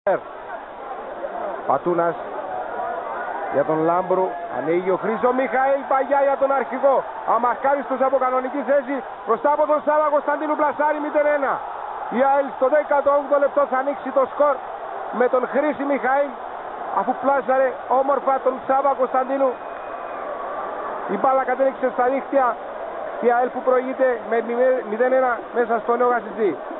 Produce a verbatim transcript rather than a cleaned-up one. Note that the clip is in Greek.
Πατούνας για τον Λάμπρου. Ανοίγει ο Χρήστο Μιχαήλ Παγιά για τον αρχηγό. Αμαχάριστος από κανονική θέση. Μπροστά από τον Σάβα Κωνσταντίνου πλασάρι μηδέν ένα. Η ΑΕΛ στο δέκατο όγδοο λεπτό θα ανοίξει το σκορ με τον Χρήση Μιχαήλ, αφού πλάσαρε όμορφα τον Σάβα Κωνσταντίνου. Η μπάλα κατέληξε στα δίχτυα. Η ΑΕΛ που προηγείται με μηδέν ένα μέσα στο νέο Γασιτζή.